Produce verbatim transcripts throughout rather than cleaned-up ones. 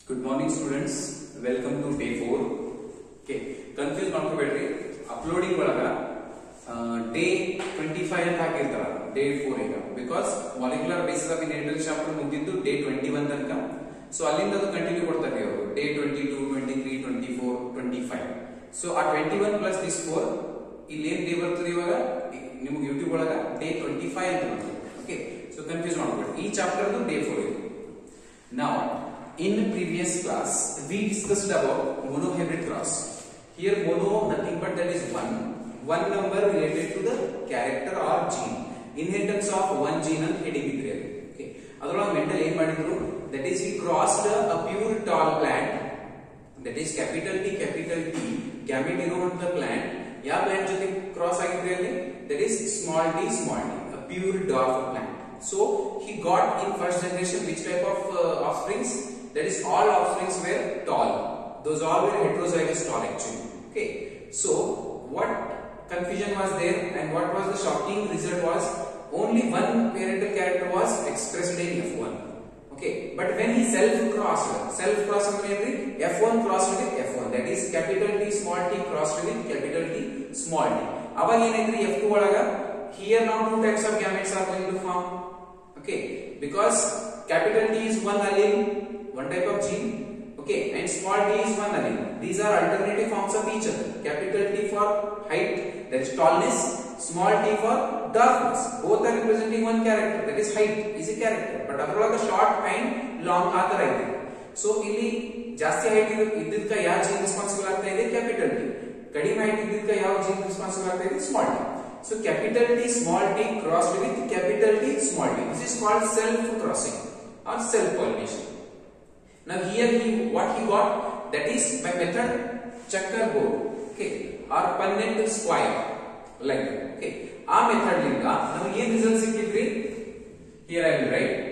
Good morning students, welcome to day four. Okay, confuse ಮಾಡ್ಕೋಬೇಡ್ರಿ. uploading ಒಳಗ day twenty-five ಅಂತ ಹಾಕಿರ್ತಾರ day four ಈಗ because molecular basis of inherited chapter ಮುಗಿದಿದ್ದು day twenty-one ತನಕ. So ಅಲ್ಲಿಂದ ಅದು continue ಕೊಡ್ತಾರೆ ಅವರು day twenty-two, twenty-three, twenty-four, twenty-five. So ಆ twenty-one plus this four ಇಲ್ಲಿ ಏನ್ day ಬರ್ತದೆ ಇವಾಗ ನಿಮಗೆ YouTube ಒಳಗ day twenty-five ಅಂತ ಬರ್ತದೆ. ಓಕೆ, ಸೊ ಕನ್ಫ್ಯೂಸ್ ಮಾಡಬೇಡಿ. ಈ ಚಾಪ್ಟರ್ ಅದು day four ಇದೆ. Now in previous class we discussed about monohybrid cross. Here mono nothing but that is one one number related to the character or gene, inheritance of one gene and heading idre. Okay, adrolage mental em madidru, that is he crossed a pure tall plant, that is capital T capital T gamete iruವಂತ plant ya plant jothe cross agidre alli, that is small t small t, a pure dwarf plant. So he got in first generation which type of uh, offsprings? That is all offsprings were tall. Those all were heterozygous tall actually. Okay, so what confusion was there and what was the shocking result was only one parental character was expressed in F one. Okay, but when he self crossed, self crossed means F one crossed with F one, that is capital T small t crossed with capital T small t. Avaga enaitri F two olaga here now two types of gametes are going to form. Okay, because capital T is one allele, one type of gene, okay, and small t is one allele. These are alternative forms of each other. Capital T for height, that is tallness, small t for darkness. Both are representing one character, that is height is a character, but adrolaga short and long ಆತರ ಇದೆ. So ಇಲ್ಲಿ ಜಾಸ್ತಿ height ಇದ್ದಕ್ಕ ಯಾವ gene responsible ಆಗ್ತಾ ಇದೆ? capital T. ಕಡಿಮೆ height ಇದ್ದಕ್ಕ ಯಾವ gene responsible ಆಗ್ತಾ ಇದೆ? small t. So capital T small t crossed with capital T small t. This is called self crossing or self pollination. Now here he what he got, that is by method checkerboard, okay, or Punnett square like that. Okay, ಆ method ಲಿಂದ ನಮಗೆ ಏನು result ಸಿಕ್ಕಿದ್ರಿ? Here I will write.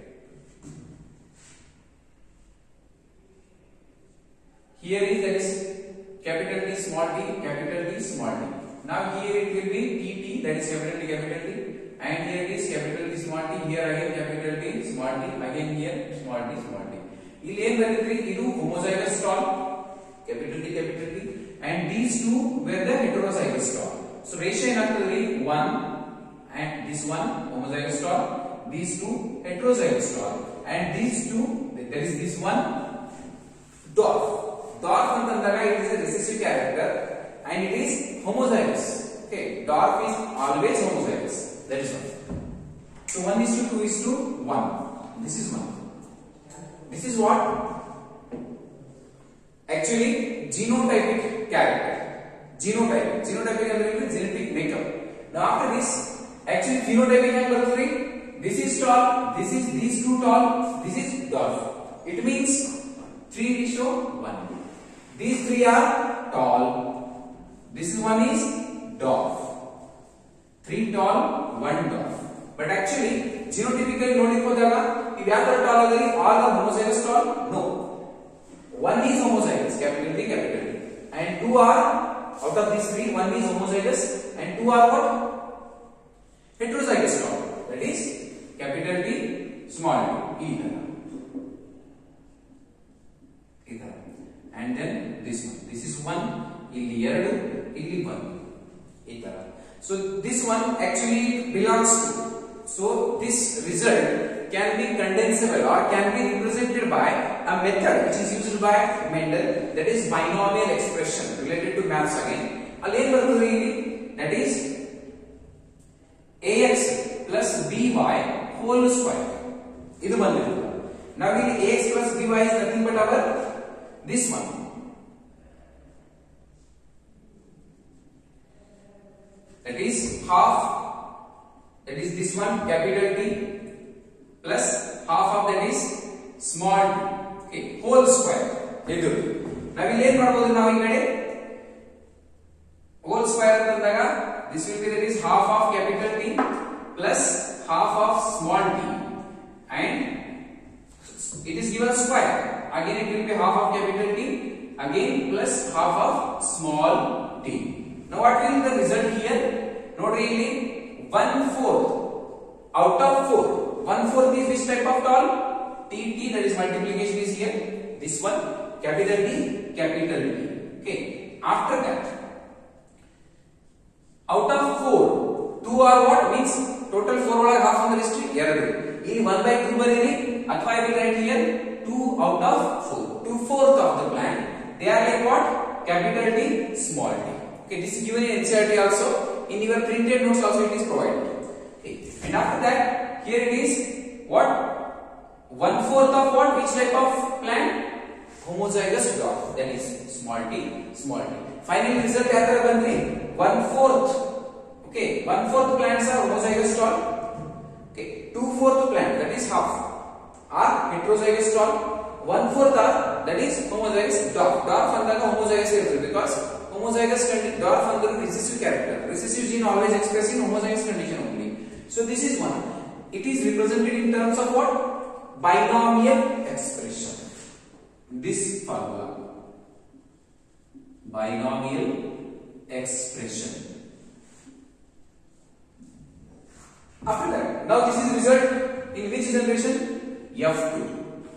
Here is that is capital T small t capital T small t. Now here it will be T T, that is capital T capital T, and here it is capital T small t, here again capital T small t, again here small t small t. ಇಲ್ಲಿ ಏನು ಬರೆದಿದ್ರಿ? ಇದು homozygous tall capital T capital T, and these two were the heterozygous tall. So ratio ಏನಾಗ್ತದ್ರಿ? one and this one homozygous tall, these two heterozygous tall, and these two, there is this one dwarf. Dwarf ಅಂತಂದಾಗ it is a recessive character and it is homozygous. Okay, dwarf is always homozygous, that is one. So one is to two is to one. This is one. This is what actually genotypic character. Genotypic. Genotypic ಅಂದ್ರೆ genetic makeup. Now after this, actually phenotypic ಹೆಂಗ್ ಬರ್ತದ್ರಿ? This is tall, this is these two tall, this is dwarf. It means three ratio one. These three are tall. This one is dwarf. Three tall, one dwarf. But actually genotypically ನೋಡಿಕ್ ಹೋದಾಗ ಇವು ಯಾವ ತರ tall ಅದರಿ? All are homozygous tall? No. One is homozygous, capital T capital T, and two are out of these three, one is homozygous and two are what? Heterozygous tall. That is capital T small t. ಈ ತರ ಈ ತರ. And then this one, this is one, ಇಲ್ಲಿ ಎರಡು, ಇಲ್ಲಿ one, ಈ ತರ. So this one actually belongs to, so this result can be condensable or can be represented by a method which is used by Mendel, that is binomial expression related to maths again. ಅಲ್ಲಿ ಏನು ಬರ್ತದೆ ಇಲ್ಲಿ? That is ax plus by whole square. ಇದು ಬಂದಿದೆ. Now ಇಲ್ಲಿ ax plus by is nothing but our this one. That is half, that is this one capital T plus half of that is small t, okay, whole square. ಇದು ನಾವಿಲ್ಲಿ ಏನು ಮಾಡಬಹುದು? ನಾವು ಈ ಕಡೆ whole square ಅಂತಂದಾಗ this will be that is half of capital T plus half of small t, and it is given square. Again it will be half of capital T again plus half of small t. Now what will be the result here? Nodri illi one fourth out of four. one fourth is which type of tall? T T, that is multiplication is here. This one capital D, capital D. Okay. After that, out of four, two are what means total four ಒಳಗೆ half ಅಂದ್ರೆ ಎಷ್ಟು ಎರಡು. ಇಲ್ಲಿ one by two ಬರೀರಿ ಅಥವಾ I will write here two out of four. two fourth of the plant they are like what? Capital D, small d. Okay, this is given in N C E R T also. In your printed notes also it is provided. Okay, and after that here it is what? one fourth of what? Which type of plant? Homozygous dwarf, that is small d, small d. Final result ಯಾವ ತರ ಬಂದ್ರಿ? one fourth. Okay, one fourth plants are homozygous tall. Okay, two fourth plant, that is half, are heterozygous tall. one fourth are, that is homozygous dwarf. Dwarf ಅಂದಾಗ homozygous ಇರುತ್ತೆ because homozygous condition dwarf ಅಂದ್ರೆ recessive character. Recessive gene always expressed in homozygous condition only. So this is one. It is represented in terms of what? Binomial expression. This formula, binomial expression. After that, now this is result in which generation? F two.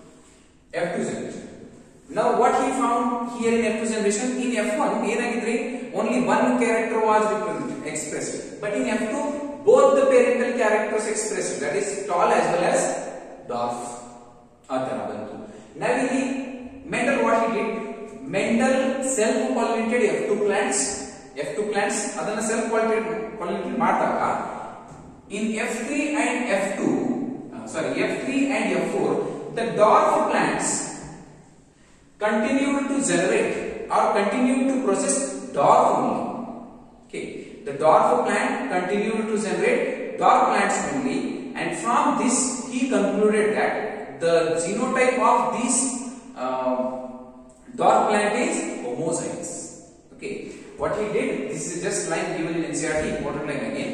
F two generation. Now what he found here in F two generation? In F one ಏನಾಗಿದ್ರಿ? Only one character was represented, expressed. But in F two both the parental characters expressed, that is tall as well as dwarf. ಆತರ ಬಂತು. Now ಇಲ್ಲಿ Mendel what he did? Mendel self-pollinated F two plants. F two plants ಅದನ್ನ self-pollinated ಮಾಡಿದಾಗ in F three and F two, uh, sorry F three and F four, the dwarf plants continued to generate or continued to process dwarf only. Okay, the dwarf plant continued to generate dwarf plants only, and from this he concluded that the genotype of this uh, dwarf plant is homozygous. Okay, what he did, this is just line given in N C E R T, important line again.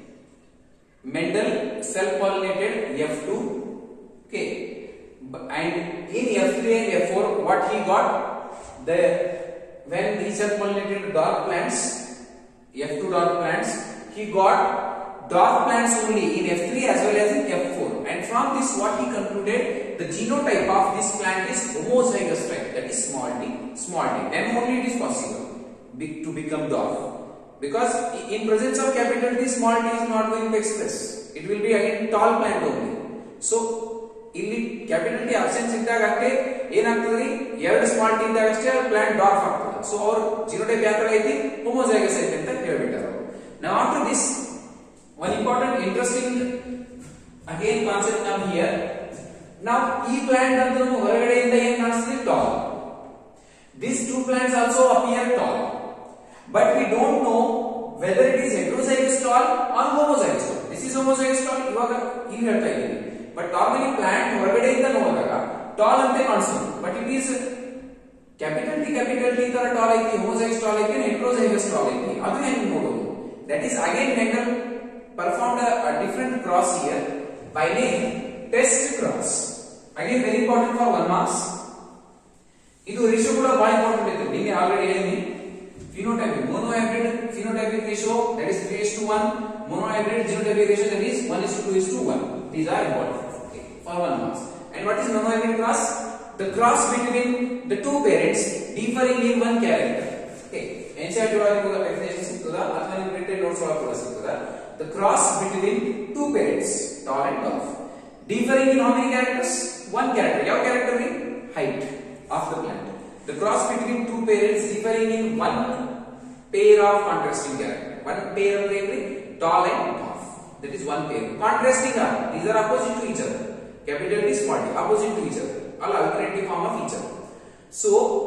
Mendel self-pollinated F two, okay, and in F three and F four, what he got, the when he self-pollinated dwarf plants, F two dwarf plants, he got dwarf plants only in F three as well as in F four, and from this what he concluded, the genotype of this plant is homozygous type, that is small d, small d. Then only it is possible to become dwarf. Because in presence of capital D, small d is not going to express. It will be again tall plant only. So, ಇಲ್ಲಿ capital D absence ಇದ್ದಾಗ ಅಷ್ಟೇ ಏನಾಗ್ತದ್ರಿ ಎರಡು small t ಇದ್ದಾಗ ಅಷ್ಟೇ plant dwarf ಆಗ್ತದೆ. So ಅವ್ರ genotype ಯಾವ ತರ ಐತಿ? ಹೋಮೋಜೈಗಸ್ ಐತಿ ಅಂತ ಹೇಳ್ಬಿಟ್ಟಾರ. Now after this, one important interesting again concept come here. Now ಈ ಪ್ಲಾಂಟ್ ಅಂದ್ರೂ ಹೊರಗಡೆಯಿಂದ ಏನ್ ಕಾಣಿಸ್ತದೆ? tall. These two plants also appear tall. But we don't know whether it is heterozygous tall or homozygous tall. This is homozygous tall. ಇವಾಗ ಇಲ್ಲಿ ಹೇಳ್ತಾ ಇದ್ದೀನಿ. But normally plant ಹೊರಗಡೆಯಿಂದ ನೋಡಿದಾಗ tall ಅಂತ ಕಾಣಿಸುತ್ತೆ. But it is capital T capital T ತರ tall ಐತಿ, homozygous tall ಐತಿ, heterozygous tall ಐತಿ. ಅದು ಹೆಂಗೆ ನೋಡೋದು? That is again Mendel performed a, a different cross here by name test cross. Again very important for one marks. ಇದು ratio ಕೂಡ ಬಹಳ ಇಂಪಾರ್ಟೆಂಟ್ ಇದೆ. ನಿನ್ನೆ ಆಲ್ರೆಡಿ ಹೇಳಿದ್ದೀನಿ. Phenotypic monohybrid phenotypic ratio, that is three is to one, monohybrid genotypic ratio, that is one is to two is to one. These are important, okay, for one marks. And what is monohybrid cross? The cross between the two parents differing in one character. Okay, N C E R T ಒಳಗೆ ಕೂಡ definition ಸಿಗ್ತದ ಅಥವಾ ನಿಮ್ಮ printed notes ಒಳಗೆ ಕೂಡ ಸಿಗ್ತದ. The cross between two parents, tall and dwarf, differing in how many characters? One character. ಯಾವ character mean? Height of the plant. The cross between two parents differing in one pair of contrasting character. One pair of them, tall and dwarf. That is one pair. Contrasting are, these are opposite to each other. Capital D, small d, opposite to each other. All alternative form of each other. So,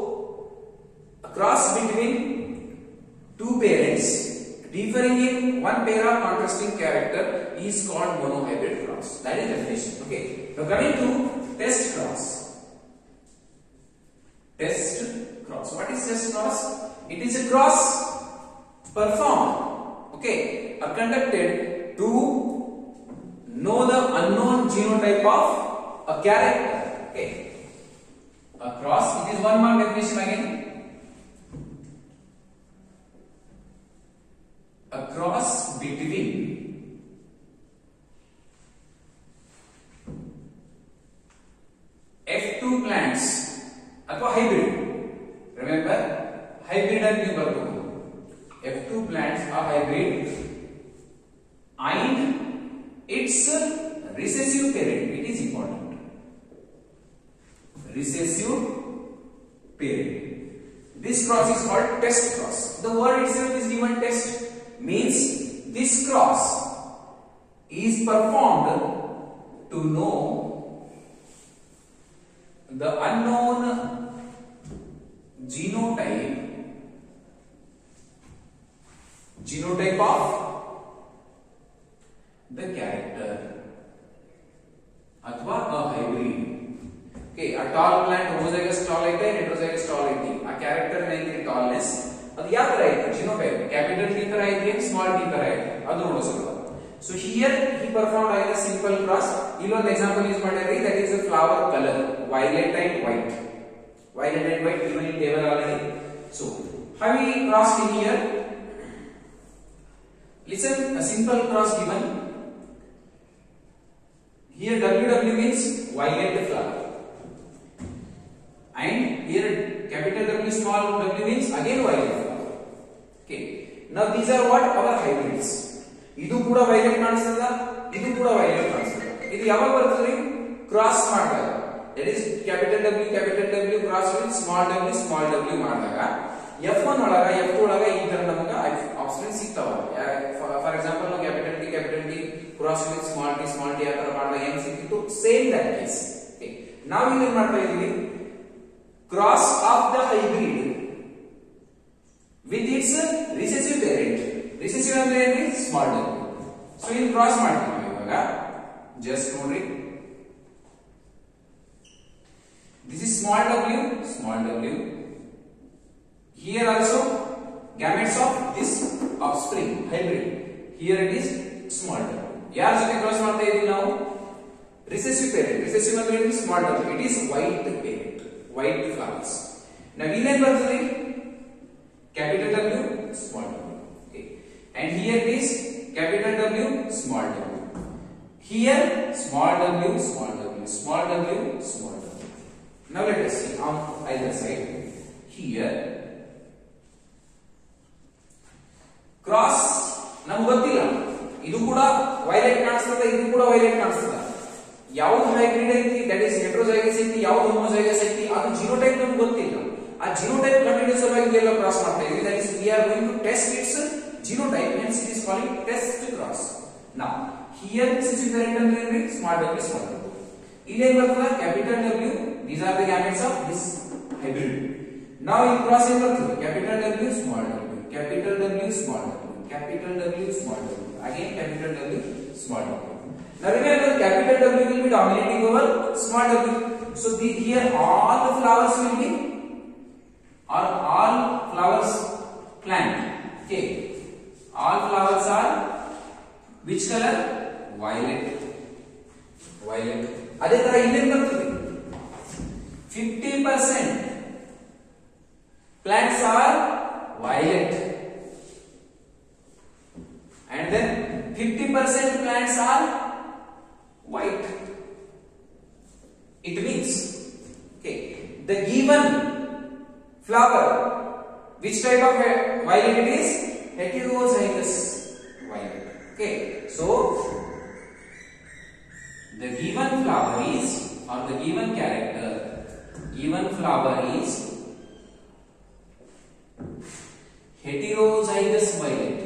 a cross between two parents differing in one pair of contrasting character is called monohybrid cross. That is definition. Okay. Now coming to test cross. Test cross. What is test cross? It is a cross performed, okay, or conducted to know the unknown genotype of a character. Okay, a cross. It is one mark definition again. A cross between F two plants ಅಥವಾ hybrid. Remember hybrid ಅಂತ ನೀವು ಬರ್ಬೋದು. F two plants are hybrid and its recessive parent, it is important. Recessive parent. This cross is called test cross. The word itself is given test, means this cross is performed to know the unknown genotype genotype of the character अथवा a hybrid. Okay, a tall plant homozygous tall ಐತೆ heterozygous tall ಐತಿ. ಆ character ಏನೈತಿ tallness ಅದು ಯಾವ ತರ ಐತಿ genotype capital T ತರ ಐತಿ small t ತರ ಐತಿ ಅದು ನೋಡೋಸಲ್ಲ. So here he performed a simple cross. ಇಲ್ಲೊಂದು ಎಕ್ಸಾಂಪಲ್ ಯೂಸ್ ಮಾಡಿರಿ, that is a flower color violet and white. Violet and white given in table already. So how we crossed in here? Listen, a simple cross given. Here W W means violet flower, and here capital W small w means again violet flower. Okay. Now these are what our hybrids. ಇದು ಕೂಡ violet ಕಾಣಿಸ್ತದ, ಇದು ಕೂಡ violet ಕಾಣಿಸ್ತದ. ಇದು ಯಾವಾಗ ಬರ್ತದೆ? Cross ಮಾಡಿದಾಗ. That is capital W capital W cross with small w small w ಮಾಡಿದಾಗ F one ಒಳಗ F two ಒಳಗ ಈ ತರ ನಮಗೆ ಆಪ್ಷನ್ ಸಿಗ್ತಾವ. ಫಾರ್ ಎಕ್ಸಾಂಪಲ್ ನಾವು capital T capital T cross with small T small T ಆ ತರ ಮಾಡಿದಾಗ ಏನು ಸಿಕ್ಕಿತ್ತು? Same that case. ಓಕೆ, ನಾವು ಇಲ್ಲಿ ಏನ್ ಮಾಡ್ತಾ ಇದೀವಿ? Cross of the hybrid with its recessive parent. Recessive ಅಂದ್ರೆ ಏನು? Small w. ಸೊ ಇಲ್ಲಿ ಕ್ರಾಸ್ ಮಾಡ್ತೀವಿ ಇವಾಗ. ಜಸ್ಟ್ ನೋಡ್ರಿ, this is small w small w. Here also gametes of this offspring hybrid. Here it is small w. ಯಾರ ಜೊತೆ cross ಮಾಡ್ತಾ ಇದೀವಿ ನಾವು? Recessive parent. ರಿಸೆಸಿವ್ ಅಂದ್ರೆ ಏನು? Small w. It is white parent, white flowers. Now ಇನ್ನೇನ್ ಬರ್ತದೆ? capital W small w. Okay, and here it is capital W small w. Here small w small w small w small w. Now let us see on either side. Here cross ನಮ್ಗೆ ಗೊತ್ತಿಲ್ಲ, ಇದು ಕೂಡ violet ಕಾಣಿಸ್ತದೆ, ಇದು ಕೂಡ violet ಕಾಣಿಸ್ತದೆ. ಯಾವ್ದು hybrid ಐತಿ, ದಟ್ ಇಸ್ ಹೆಟರೋಜೈಗಸ್ ಐತಿ, ಯಾವ್ದು ಹೋಮೋಜೈಗಸ್ ಐತಿ, ಅದು ಜಿನೋಟೈಪ್ ನಮ್ಗೆ ಗೊತ್ತಿಲ್ಲ. ಆ ಜಿನೋಟೈಪ್ ಕಂಡುಹಿಡಿಯೋ ಸಲುವಾಗಿ ಎಲ್ಲ ಕ್ರಾಸ್ ಮಾಡ್ತಾ ಇದೀವಿ. That is we are going to test its genotype, hence it is calling test cross. Now here recessive parent ಅಂದ್ರೆ ಏನ್ರಿ? Small w small w. ಇಲ್ಲಿ ಏನ್ ಬರ್ತದ? capital W. These are the gametes of this hybrid. Now in cross ಏನ್ ಬರ್ತದೆ? capital W small w capital W small w capital W small w again capital W small w. Now remember, capital W will be dominating over small w. So the, here all the flowers will be or all flowers plant. Okay, all flowers are which color? Violet. Violet. ಅದೇ ತರ ಇಲ್ಲೇನ್ ಬರ್ತದೆ? fifty percent plants are violet, and then fifty percent plants are white. It means, okay, the given flower, which type of violet it is? Heterozygous violet. Okay, so the given flower is, or the given character, given flower is heterozygous violet.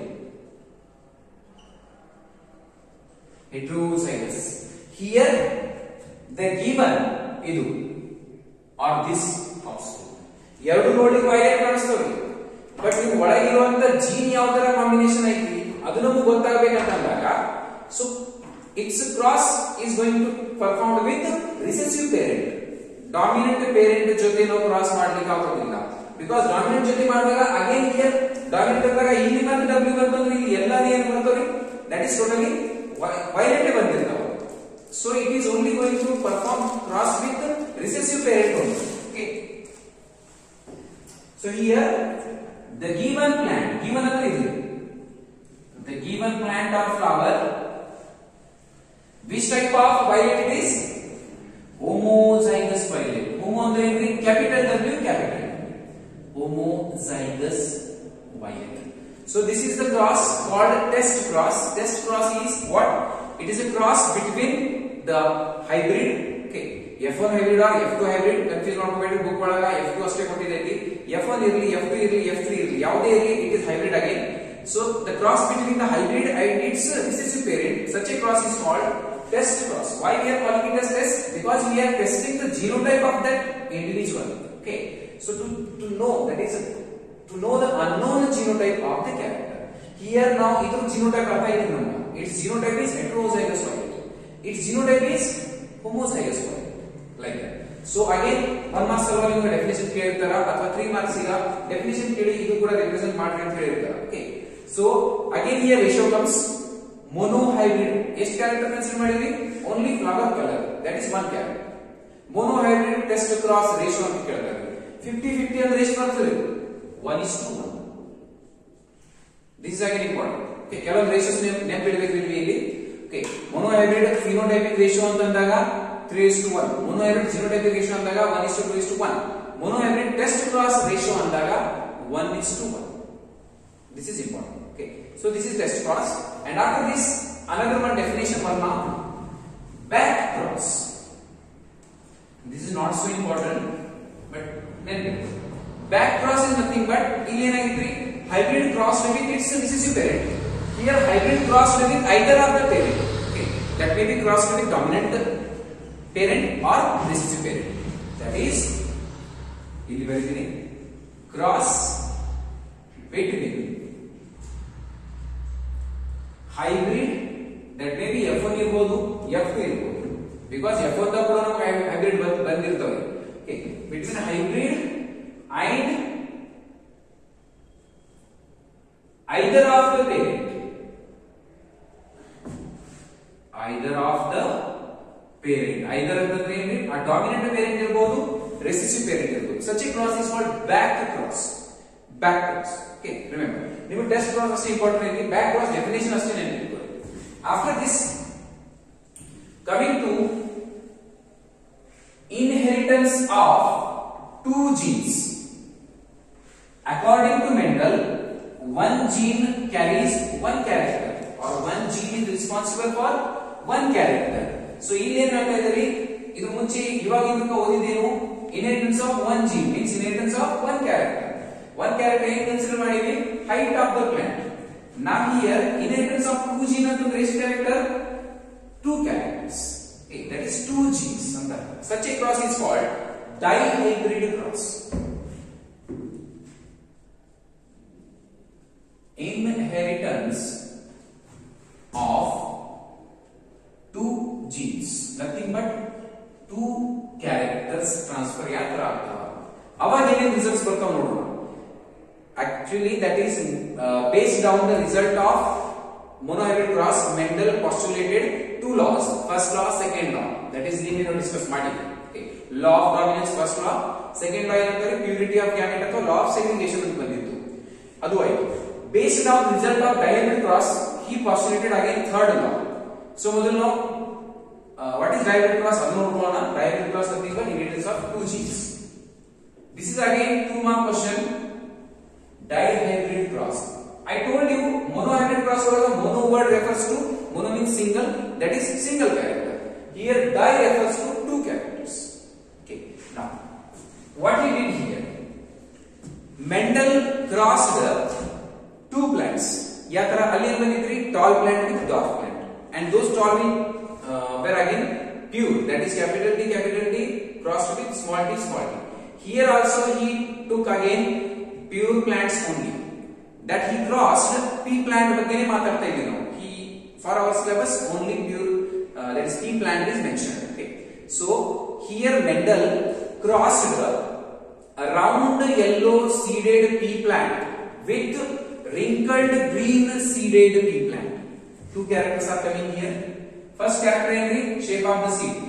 Heterozygous. Here the given idu or this offspring. ಎರಡು ನೋಡಿ violet ಕಾಣಿಸ್ತವೆ, but ನೀವು ಒಳಗಿರುವಂತ gene ಯಾವ ತರ combination ಐತಿ ಅದು ನಮಗೆ ಗೊತ್ತಾಗಬೇಕಂತಂದಾಗ, so its cross is going to perform with recessive parent. Dominant parent ಜೊತೆ ನಾವು ಕ್ರಾಸ್ ಮಾಡ್ಲಿಕ್ಕೆ ಆಗೋದಿಲ್ಲ, ಬಿಕಾಸ್ ಡಾಮಿನೆಂಟ್ ಜೊತೆ ಮಾಡಿದಾಗ ಅಗೇನ್ ಹಿಯರ್ ಡಾಮಿನೆಂಟ್ ಅಂದಾಗ ಇಲ್ಲಿ ಮತ್ತೆ W ಬಂತಂದ್ರೆ ಇಲ್ಲಿ ಎಲ್ಲಾನು ಏನು ಬರ್ತವೆ? ದಟ್ ಇಸ್ ಟೋಟಲಿ ವೈಲೆಟ್ ಬಂದಿರ್ತಾವೆ. So it is only going to perform cross with recessive parent only. Okay, so here the given plant, given ಅಂದ್ರೆ ಇದು, the given plant or flower, which type of violet it is? Homozygous violet. Homo ಅಂದ್ರೆ ಏನ್ರಿ? capital W So this is the cross called test cross. Test cross is what? It is a cross between the hybrid. Okay, F one hybrid or F two hybrid. Confuse ಮಾಡ್ಕೋಬೇಡಿ, book ಒಳಗ F two ಅಷ್ಟೇ ಕೊಟ್ಟಿದೆ ಇಲ್ಲಿ. F one ಇರಲಿ, F two ಇರಲಿ, F three ಇರಲಿ, ಯಾವುದೇ ಇರಲಿ, it is hybrid again. So the cross between the hybrid and its recessive parent, such a cross is called test cross. Why we are calling it as test? Because we are testing the genotype of that individual. Okay, so to to know, that is to know the unknown genotype of the character. Here now idu genotype artha idea namma. Its genotype is heterozygous variant. Its genotype is homozygous variant, like that. So again one marks salva ninge definition ಕೇಳಿರ್ತಾರ ಅಥವಾ three marks ಈಗ definition ಕೇಳಿ ಇದು ಕೂಡ represent ಮಾಡ್ರಿ ಅಂತ ಹೇಳಿರ್ತಾರ. Okay, so again here ratio comes monohybrid. ಎಷ್ಟು character consider ಮಾಡಿದ್ವಿ? Only flower color, that is one character. Monohybrid test cross ratio ಅಂತ ಕೇಳ್ತಾರೆ. fifty fifty ಅಂದ್ರೆ ಎಷ್ಟು ಬರ್ತದೆ? one is to one. This is again important. Okay, ಕೆಲವೊಂದು ratios ನೆನಪಿಡಬೇಕು ಇಲ್ಲಿ. Okay, monohybrid phenotypic ratio ಅಂತಂದಾಗ three is to one. Monohybrid genotypic ratio ಅಂದಾಗ one is to two is to one. Monohybrid test cross ratio ಅಂದಾಗ one is to one. This is important. Okay, so this is test cross, and after this another one definition one now, back cross. This is not so important, but then back cross is nothing but ಇಲ್ಲಿ ಏನಾಗಿದ್ರಿ hybrid crossed with its recessive parent. Here hybrid crossed with either of the parent. Okay, that may be crossed with dominant parent or recessive parent. That is ಇಲ್ಲಿ ಬರೆದಿನಿ cross between hybrid, that may be F one ಇರಬಹುದು, F two ಇರಬಹುದು, because F one ದ ಕೂಡ ನಮಗೆ hybrid ಬಂದಿರ್ತವೆ. Okay, between hybrid and either of the parent, either of the parent, either ಅಂತಂದ್ರೆ ಏನು? ಆ dominant parent ಇರಬಹುದು, recessive parent ಇರಬಹುದು. Such a cross is called back cross. Back cross. Okay, remember, ನಿಮಗೆ test cross ಅಷ್ಟೇ important ಇದೆ, back cross definition ಅಷ್ಟೇ ನೆನಪಿಟ್ಕೊಳ್ಳಿ. After this, coming to inheritance of two genes. According to Mendel, one gene carries one character, or one gene is responsible for one character. So ಇಲ್ಲಿ ಏನು ಹೇಳ್ತಾ ಇದ್ದೀವಿ? ಇದು ಮುಂಚೆ ಇವಾಗಿಂದ ಓದಿದ್ದೇನು? Inheritance of one gene means inheritance of one character. One character ಏನು consider ಮಾಡಿವಿ? Height of the plant. Now here inheritance of two gene ಅಂತಂದ್ರೆ ಎಷ್ಟು character? Two characters. Okay, that is two genes ಅಂತ. Such a cross is called dihybrid cross. Inheritance of two genes, nothing but two characters transfer ಯಾತ್ರ ಆಗ್ತಾವ. ಅವಾಗ ಏನೇನು results ಬರ್ತಾವ ನೋಡೋಣ. Actually that is uh, based on the result of monohybrid cross. Mendel postulated two laws, first law, second law. That is ನೀವೇನು discuss ಮಾಡಿದ್ವಿ. Okay, law of dominance first law, second law ಏನಂತಾರೆ purity of gamete ಅಥವಾ law of segregation ಅಂತ ಬಂದಿತ್ತು. ಅದು ಆಯ್ತು. Based on the result of dihybrid cross, he postulated again third law. So ಮೊದಲು ನಾವು uh, what is dihybrid cross ಅದನ್ನು ನೋಡೋಣ. Dihybrid cross nothing but inheritance of two genes. This is again two mark question. Dihybrid cross. I told you monohybrid cross ಒಳಗ mono word refers to, mono means single, that is single character. Here di refers to two characters. Okay, now what he did here, Mendel crossed two plants. ಯಾತರ ಅಲ್ಲಿ ಏನು ಬಂದಿದ್ರಿ? Tall plant with dwarf plant, and those tall will uh, were again pure, that is capital T capital T crossed with small t small t. Here also he took again pure plants only, that he crossed p plant ಬಗ್ಗೆ ಮಾತಾಡ್ತಾ ಇದ್ದೀವಿ ನಾವು. He for our syllabus only pure uh, that is p plant is mentioned. Okay, so here Mendel crossed a round yellow seeded pea plant with wrinkled green seeded pea plant. Two characters are coming here. First character is shape of the seed.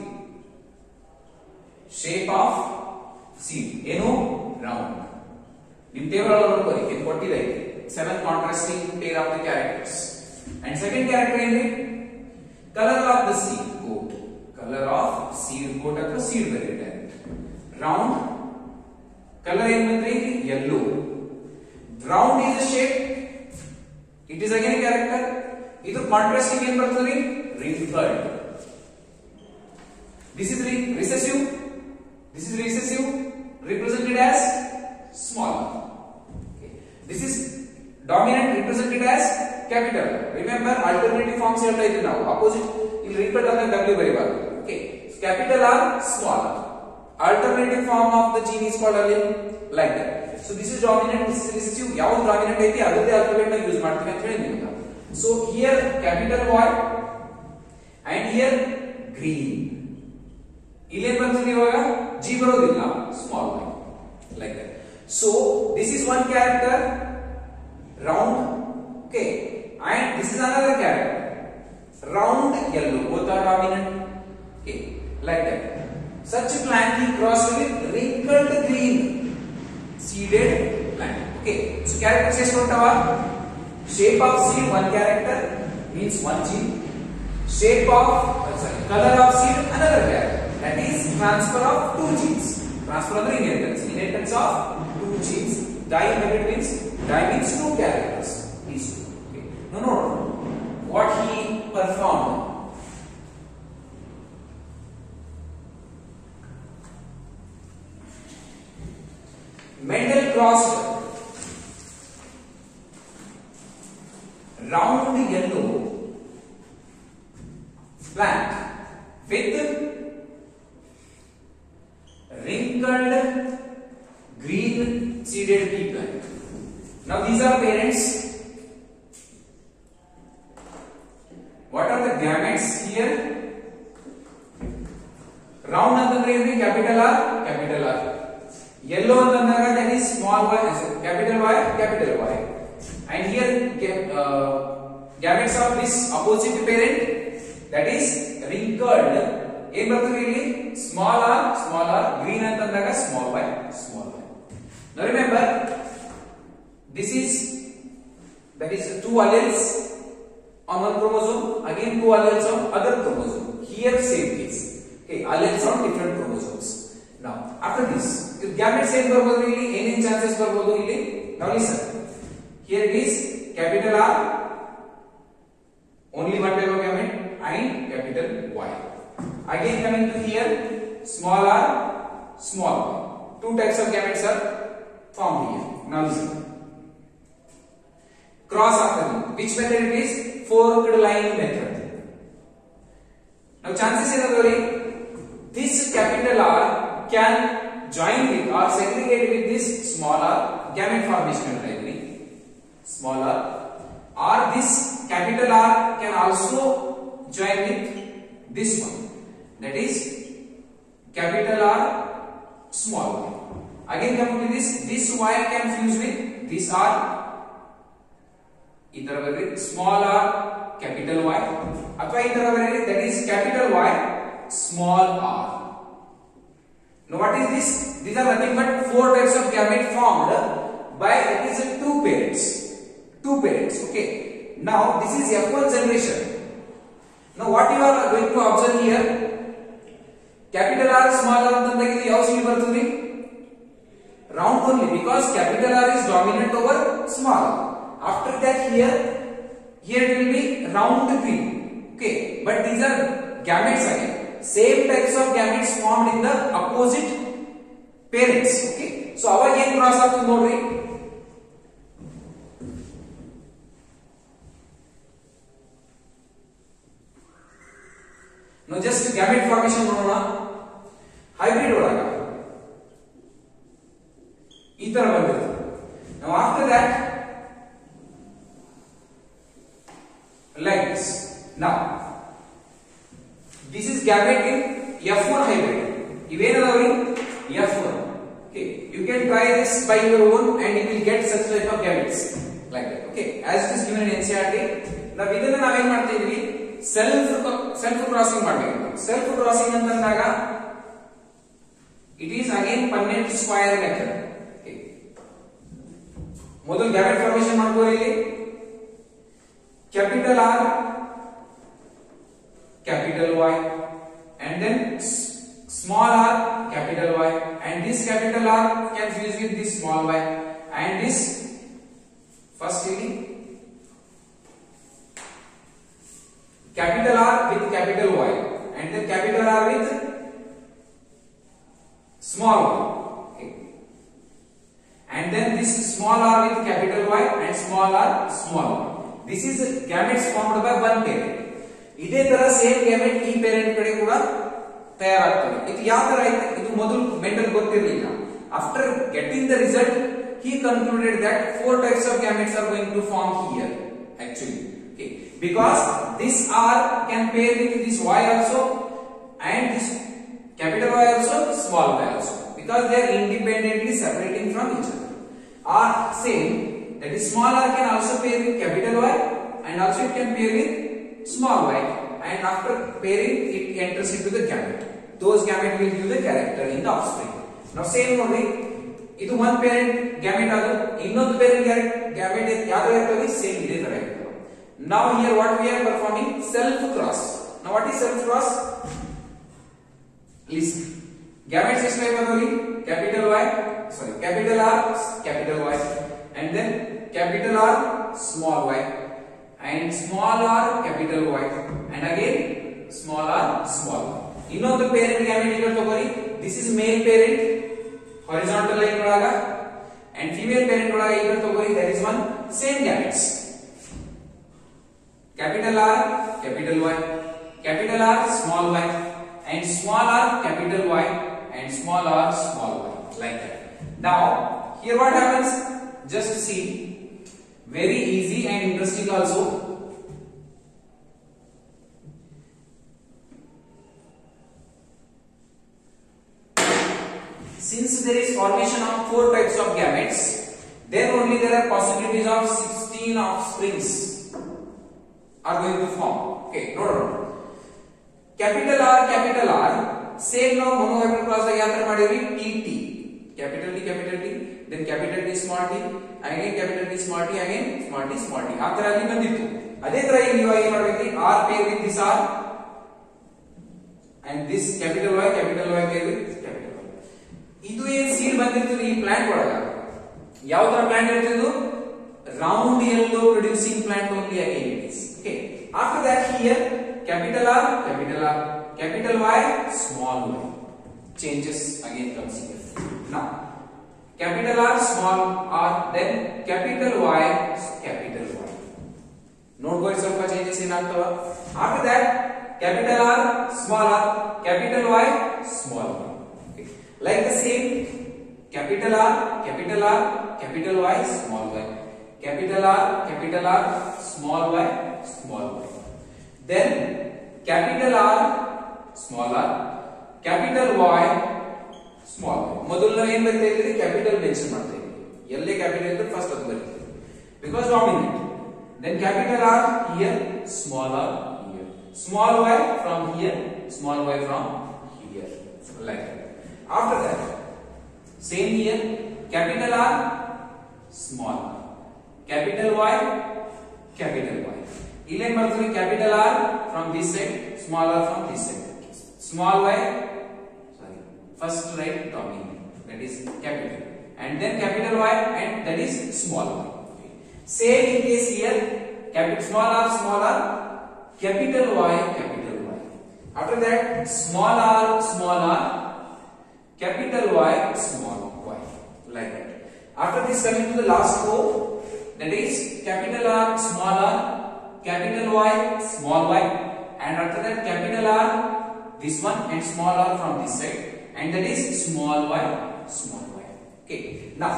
Shape of seed ಏನು? round. ನಿಮ್ table ಒಳಗೆ ನೋಡ್ಕೊಳ್ಳಿ, ಇದು ಕೊಟ್ಟಿದೆ seven contrasting pair of the characters. And second character ಏನು? color of the seed coat. color of seed coat ಅಥವಾ seed ಬರೀತಾರೆ. round color ಏನು ಬಂದ್ರೆ yellow. round is the shape, It is again a character. Idu contrasting ಏನು ಬರ್ತದೆ wrinkled. This is re recessive. This is recessive represented as small. Okay. This is dominant represented as capital. Remember alternative forms ಹೇಳ್ತಾ ಇದ್ದೀವಿ ನಾವು. Opposite ಇಲ್ಲಿ wrinkled ಅಂದ್ರೆ W ಬರೀಬಾರದು. Okay. So capital R, small r. Alternative form of the gene is called again like that. So this is dominant, this is recessive. ಯಾವುದು dominant ಐತಿ ಅದರದೇ alphabet ನ use ಮಾಡ್ತೀವಿ ಅಂತ ಹೇಳಿ ನಿಮಗೆ. So here capital Y and here green. ಇಲ್ಲಿ ಏನು ಬರ್ತದೆ ಇವಾಗ G ಬರೋದಿಲ್ಲ, small y like that. So this is one character round, okay, and this is another character round yellow, both are dominant, okay, like that. Such plant he crossed with wrinkled green seeded plant. Okay, so characters ಎಷ್ಟು ಉಂಟವ? Shape of seed one character means one gene. Shape of uh, sorry, color of seed another character. That is transfer of two genes. Transfer of inheritance. Inheritance of two genes. Di-inherit means di means two characters. These two. Okay. No, no, no. What he performed. Mendel crossed round yellow plant with wrinkled green seeded pea plant. Now these are parents. What are the gametes here? Round antandre ಏನು capital R, capital R. Yellow antandra that is small y, capital Y, capital Y. And here uh, gametes of this opposite parent, that is wrinkled. ಏನು ಬರ್ತದೆ ಇಲ್ಲಿ small r, small r, green ಅಂತಂದಾಗ small y, small y. Now remember, this is that is two alleles on one chromosome, again two alleles on other chromosome. Here same case. Okay, alleles on different chromosomes. Now after this, if gametes ಏನು ಬರಬಹುದು ಇಲ್ಲಿ, ಏನೇನು chances ಬರಬಹುದು ಇಲ್ಲಿ? Now listen. Here it is capital R, only one type of gamete, and capital Y. Again coming to here, small r, small y. Two types of gametes are formed here. Now listen. Cross after me. Which method it is? Forked line method. Now chances are this capital R can join with or segregate with this small r, gamete formation type. Small r, or this capital R can also join with this one, that is capital R, small y. Again coming to this, this y can fuse with this R, either with small r, capital Y, अथवा इधर अगर that is capital Y, small r. Now what is this? These are nothing but four types of gamete formed by it is two parents. Two parents, okay. Now this is F one generation. Now what you are going to observe here, capital R, small r ಅಂತಂದಾಗ ಇದು ಯಾವ seed ಬರ್ತದೆ? Round only, because capital R is dominant over small r. After that here, here it will be round green, okay. But these are gametes again. Same types of gametes formed in the opposite parents, okay. So ಅವಾಗ ಏನು cross ಆಗ್ತದೆ ನೋಡ್ರಿ. Now just gamete formation ನೋಡೋಣ. Hybrid ಒಳಗ ಈ ತರ ಬಂದಿರುತ್ತೆ. Now after that like this. Now this is gamete in F one hybrid. ಇವೇನದಾವ್ರಿ F one. Okay, you can try this by your own and you will get such type of gametes like that. Okay, as it is given in N C E R T. ನಾವು ಇದನ್ನ ನಾವೇನ್ ಮಾಡ್ತಾ ಇದೀವಿ, self self crossing ಮಾಡಬೇಕು. Self crossing ಅಂತಂದಾಗ it is again Punnett square method. Okay, ಮೊದಲು gamete formation ಮಾಡ್ಕೊಳ್ಳಿ. ಇಲ್ಲಿ capital R, capital Y, and then small r, capital Y, and this capital R can fuse with this small y, and this first ಇಲ್ಲಿ capital R with capital Y, and then capital R with small y. Okay. And then this small r with capital Y and small r small y. This is gametes formed by one parent. ಇದೇ ತರ same gamete ಈ parent ಕಡೆ ಕೂಡ ತಯಾರಾಗ್ತದೆ. ಇದು ಯಾವ ತರ ಆಯ್ತು, ಇದು ಮೊದಲು ಮೆಂಡಲ್ ಗೊತ್ತಿರಲಿಲ್ಲ. After getting the result he concluded that four types of gametes are going to form here actually. Okay, because this R can pair with this Y also and this capital Y also, small y also, because they are independently separating from each other. R same, that is small r can also pair with capital Y and also it can pair with small y, and after pairing it enters into the gamete. Those gamete will give the character in the offspring. Now same nodi, idu one parent gamete adu innondu parent gamete yadu iರ್ತದೆ same ಇದೆ ತರ ಇರ್ತದೆ. Now here what we are performing, self cross. Now what is self cross? Listen, gametes ಎಷ್ಟು type ಅದಾವ್ರಿ? capital Y, sorry, capital R, capital Y, and then capital R, small y, and small r, capital Y, and again small r, small y. ಇನ್ನೊಂದು parent gamete ಈಗ ತಗೋರಿ, this is male parent horizontal line ಒಳಗ, and female parent ಒಳಗ ಈಗ ತಗೋರಿ, there is one same gametes, capital R, capital Y, capital R, small y, and small r, capital Y, and small r, small y, like that. Now here what happens, just see, very easy and interesting also. Since there is formation of four types of gametes, then only there are possibilities of sixteen offsprings are going to form. Okay, no, no, no. Capital R, capital R, same now monohybrid cross ಆಗಿ ಯಾವ ತರ ಮಾಡಿದ್ವಿ, T T, capital T, capital T, then capital T, small t, again capital T, small t, again small t, small t. ಆ ತರ ಅಲ್ಲಿ ಬಂದಿತ್ತು. ಅದೇ ತರ ಈಗ ನೀವು ಏನು ಮಾಡಬೇಕು, R pair with this R, and this capital Y, capital Y pair with capital Y. ಇದು ಏನು ಸೀಡ್ ಬಂದಿರ್ತದೆ ಈ ಪ್ಲಾಂಟ್ ಒಳಗ, ಯಾವ ತರ ಪ್ಲಾಂಟ್ ಇರ್ತದೆ, round yellow producing plant only again it is. Okay, after that here capital R, capital R, capital Y, small y, changes again comes here. Now capital R, small r, then capital Y, capital Y. ನೋಡ್ಬೋದು ಸ್ವಲ್ಪ changes ಏನಾಗ್ತವ. After that capital R, small r, capital Y, small y. Okay, like the same capital R, capital R, capital Y, small y, capital R, capital R, small y, small y. Then capital R, small r, capital Y, small y. ಮೊದಲು ನಾವು ಏನು ಬರೀತಾ ಇದ್ದೀವಿ, capital mention ಮಾಡ್ತಾ ಇದ್ದೀವಿ, ಎಲ್ಲೇ capital ಇದ್ರೆ first ಅದು ಬರೀತೀವಿ, because dominant. Then capital R here, small r here, small y from here, small y from here, like that. After that same here, capital R, small r, capital Y, capital Y. ಇಲ್ಲೇನ್ ಬರ್ತದೆ, capital R from this side, small r from this side, small y, sorry, first right dominant, that is capital, and then capital Y, and that is small y. Okay. Same in case here, capital small r, small r, capital Y, capital Y. After that small r, small r, capital Y, small y, like that. After this coming to the last row, that is capital R, small r, capital Y, small y, and after that capital R, this one, and small r from this side, and that is small y, small y. Okay, now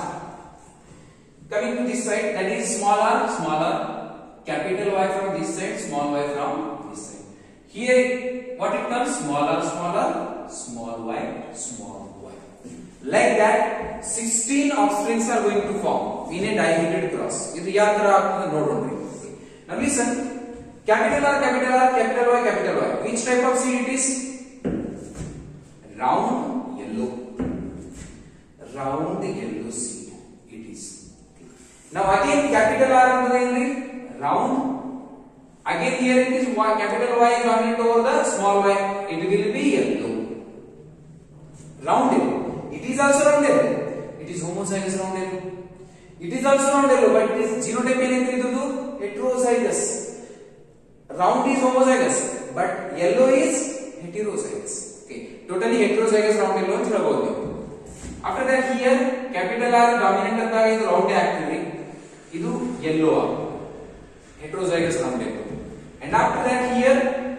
coming to this side, that is small r, small r, capital Y from this side, small y from this side. Here what it comes, small r, small r, small y, small y. Like that sixteen offsprings are going to form in a dihedrated cross. ಇದು ಯಾವ ತರ ಆಗ್ತದೆ ನೋಡೋಣ. Now listen, capital R, capital R, capital Y, capital Y. Which type of seed it is? Round yellow, round yellow seed it is. Now again capital R ಅಂದ್ರೆ ಏನ್ರಿ, round. Again here it is Y, capital Y is dominant over the small y, it will be yellow, round yellow. It is also round yellow, it is homozygous round yellow. It is also round yellow, but it is genotype ಏನಂತ ಇದ್ರದ್ದು, heterozygous round is homozygous, but yellow is heterozygous. Okay, totally heterozygous round yellow ಅಂತ ಹೇಳ್ಬೋದು ನೀವು. After that here capital R dominant ಅಂದಾಗ ಇದು round ಆಗ್ತದೆ, ಇದು yellow heterozygous round yellow. And after that here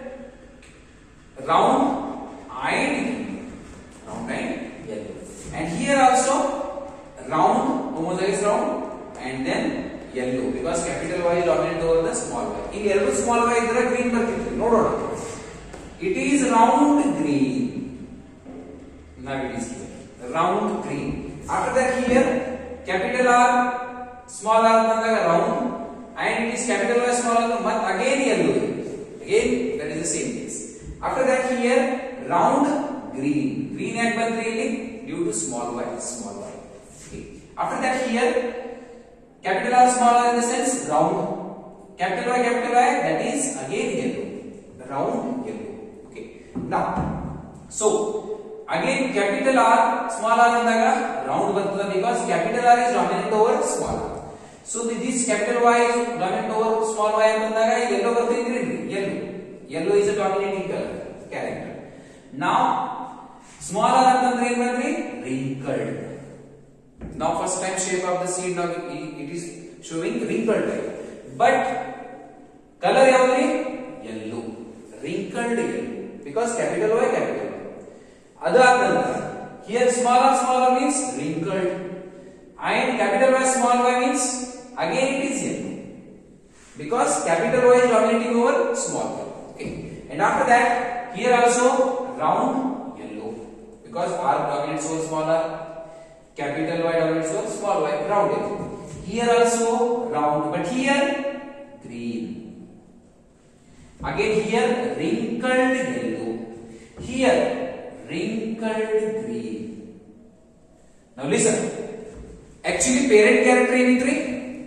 round and round and yellow. And here also round homozygous round and then yellow because capital Y is dominant over the small y. In yellow small y idra green bartittu nodona. It is round green. Now it is here. Round green. After that here capital R small r bandaga round and it is capital Y small r but again yellow. Again that is the same case. After that here round green. Green yak bandre illi due to small y small y. Okay. After that here capital R small r in the sense round, capital Y capital Y that is again yellow, round yellow. Okay, now so again capital R small r andaga round bartada because capital R is dominant over small r. So this capital Y is dominant over small y andaga yellow bartade green, yellow yellow is a dominating color character. Now small r antandre ಏನು ಬಂದ್ರಿ wrinkled. Now first time shape of the seed now it is showing wrinkled type, but color yavadri yellow, wrinkled yellow because capital Y capital Y. Adadnanತರ here small r small r means wrinkled and capital Y small y means again it is yellow because capital Y is dominating over small y. Okay, and after that here also round yellow because R dominates over small r, capital Y dominates over small y, round yellow. Here also round, but here green. Again here wrinkled yellow. Here wrinkled green. Now listen. Actually parent character ಏನೈತ್ರಿ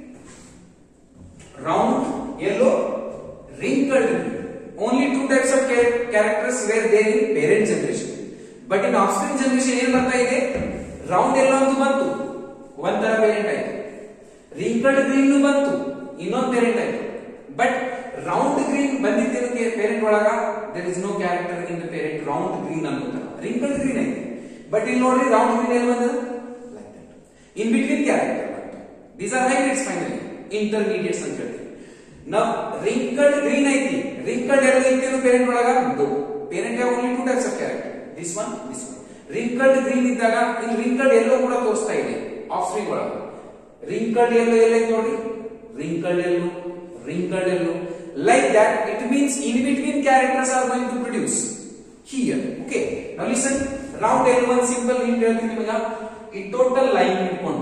round yellow, wrinkled green. Only two types of characters were there in parent generation. But in offspring generation ಏನು ಬರ್ತಾ ಇದೆ? Round yellow ಅಂತೂ ಬಂತು, ಒಂದರ parent ಆಯ್ತು. wrinkled green ಬಂತು, ಇನ್ನೊಂದು parent ಆಯ್ತು. ಬಟ್ ರೌಂಡ್ ಗ್ರೀನ್ ಬಂದಿದ್ದೇನು ಪೇರೆಂಟ್ ಒಳಗ there is no character in the parent round green ಅನ್ನುತ್ತಾರೆ. wrinkled green ಆಯ್ತು. ಬಟ್ ಇಲ್ಲಿ ನೋಡ್ರಿ round green ಎಲ್ಲಿ ಬಂದದ? Like that. In between character. These are hybrids finally. Intermediates ಅಂತ ಹೇಳ್ತೀವಿ. Now wrinkled green ಐತಿ. wrinkled yellow ಐತೇನು ಪೇರೆಂಟ್ ಒಳಗ? No. Parent have only two types of character. This one, this one. wrinkled green ಇದ್ದಾಗ ಇಲ್ಲಿ wrinkled yellow ಕೂಡ ತೋರಿಸ್ತಾ ಇದೆ ಆಫ್ಸ್ಪ್ರಿಂಗ್ ಒಳಗೆ. wrinkled yellow ಎಲ್ಲ ನೋಡಿ, wrinkled yellow, wrinkled yellow, like that. It means in between characters are going to produce here. Okay, now listen, round yellow one simple hint ಹೇಳ್ತೀನಿ ನಿಮಗೆ. ಈ ಟೋಟಲ್ ಲೈನ್ ಇಟ್ಕೊಂಡು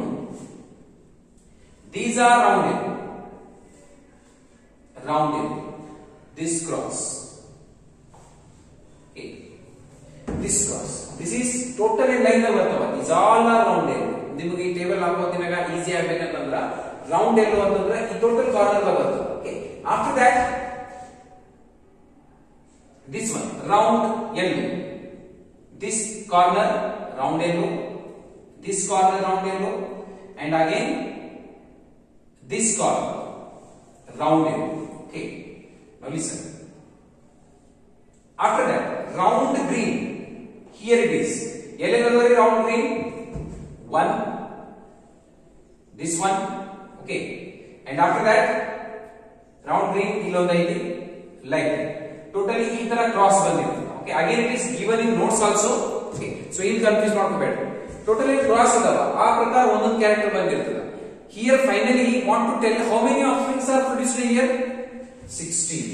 these are round yellow, round yellow, this cross, okay, this cross, this is total in line ಬರ್ತವ. is all are round yellow. ನಿಮಗೆ ಈ table ಹಾಕೋತಿನಾಗ easy ಆಗಬೇಕಂತಂದ್ರ round yellow ಅಂತಂದ್ರೆ ಈ ಟೋಟಲ್ ಕಾರ್ನರ್ ಬರ್ತದೆ. Okay, after that this one round yellow, this corner round yellow, this corner round yellow, and again this corner round yellow. Okay, now listen. After that round green, here it is yellow round green, one, this one, okay, and after that round green illonda ide like that. Totally ee tara cross bandide. Okay, again it is given in notes also. Okay, so in confuse ಮಾಡ್ಕೋಬೇಡಿ. Totally cross ಅದವ ಆ ಪ್ರಕಾರ ಒಂದೊಂದು character ಬಂದಿರ್ತದೆ. Here finally want to tell how many offsprings are produced here? sixteen.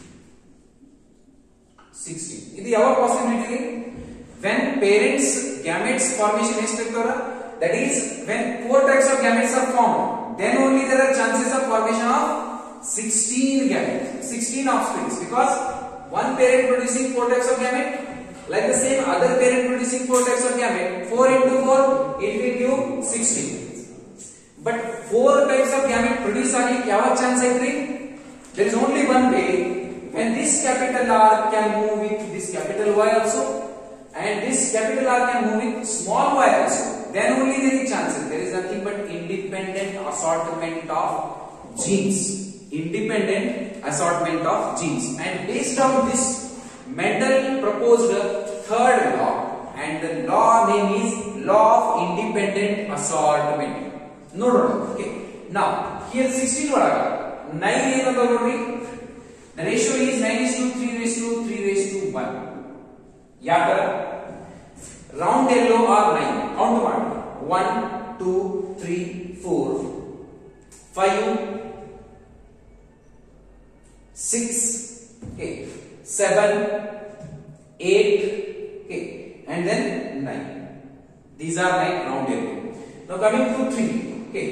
sixteen. ಇದು ಯಾವ possibility? when parents gametes formation ಎಷ್ಟಿರ್ತದ? That is when four types of gametes are formed, then only there are chances of formation of sixteen gametes, sixteen offsprings, because one parent producing four types of gamete, like the same other parent producing four types of gamete, four into four it will give sixteen. But four types of gamete produce agli ಯಾವ chance ಐತ್ರಿ? There is only one way, when this capital R can move with this capital Y also, and this capital R can move with small y also, then only there is chances. There is nothing but independent assortment of genes. independent assortment of genes. And based on this, Mendel proposed a third law, and the law name is law of independent assortment. No, no, no. Okay. Now here sixteen ಒಳಗ nine ಏನಂತ ನೋಡ್ರಿ. The ratio is nine is to three raised to three raised to one. ಯಾವ ತರ? Round yellow or nine. Count ಮಾಡಿ. one, two, three, four, five, six, okay, seven, eight, okay, and then nine. These are nine round yellow. Now coming to three, okay.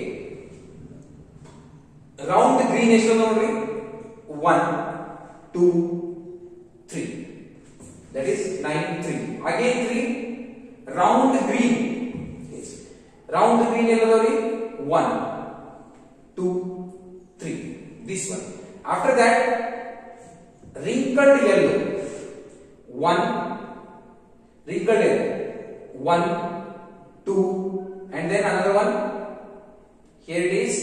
Round green ಎಷ್ಟು ನೋಡ್ರಿ? one, two, three. That is nine, three. Again three. Round green. Yes. Round green ಎಲ್ಲದವ್ರಿ? one, two, three. This one. After that, wrinkled yellow. one. Wrinkled yellow. one, two, and then another one. Here it is.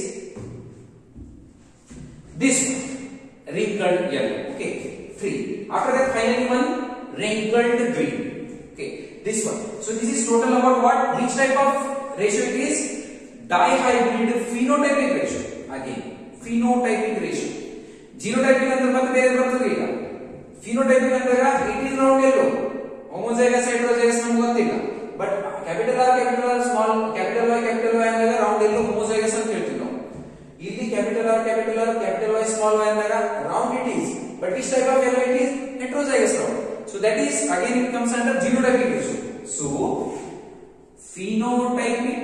This one. Wrinkled yellow. Okay. three. After that, finally one. Wrinkled green. Okay. This one. So this is total about what? Which type of ratio it is? Dihybrid phenotypic ratio. Again, phenotypic ratio. Genotypic ಅಂದ್ರೆ ಮತ್ತೆ ಬೇರೆ ಬರ್ತದೆ ಈಗ. Phenotypic ಅಂದಾಗ it is round yellow. Homozygous heterozygous ನಮಗೆ ಗೊತ್ತಿಲ್ಲ. But capital R, capital R, small capital Y, capital Y ಅಂದಾಗ round yellow homozygous ಅಂತ ಹೇಳ್ತೀವಿ ನಾವು. ಇಲ್ಲಿ capital R, capital R, capital Y, small y ಅಂದಾಗ round it is. But which type of yellow it is? Heterozygous round. So that is again it comes under genotypic ratio. So phenotypic